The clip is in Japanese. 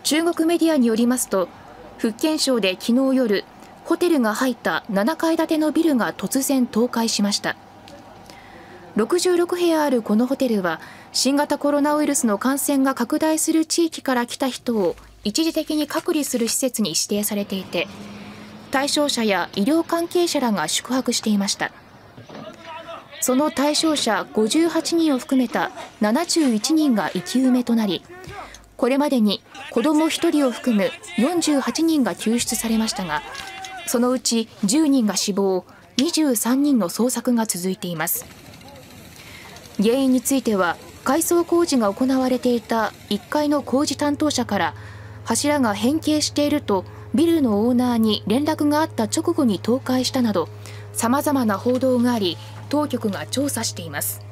中国メディアによりますと、福建省で昨日夜、ホテルが入った7階建てのビルが突然倒壊しました。66部屋あるこのホテルは、新型コロナウイルスの感染が拡大する地域から来た人を一時的に隔離する施設に指定されていて、対象者や医療関係者らが宿泊していました。その対象者58人を含めた71人が生き埋めとなり、これまでに子ども1人を含む48人が救出されましたが、そのうち10人が死亡、23人の捜索が続いています。原因については、改装工事が行われていた1階の工事担当者から、柱が変形しているとビルのオーナーに連絡があった直後に倒壊したなど、様々な報道があり、当局が調査しています。